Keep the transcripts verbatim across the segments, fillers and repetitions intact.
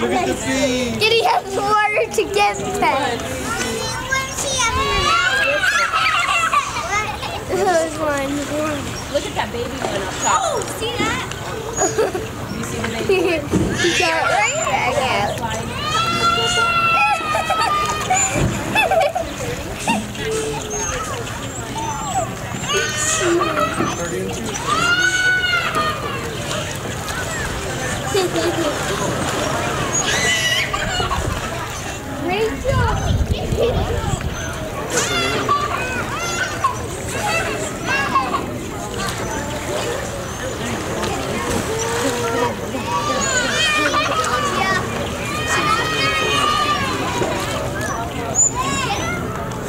Look at the feet. Kitty has water to get fed. There's one. Look at that baby one up top. Oh, see that? You see the baby one? He got it right back out. Rachel!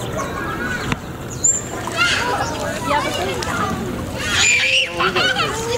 Yeah, but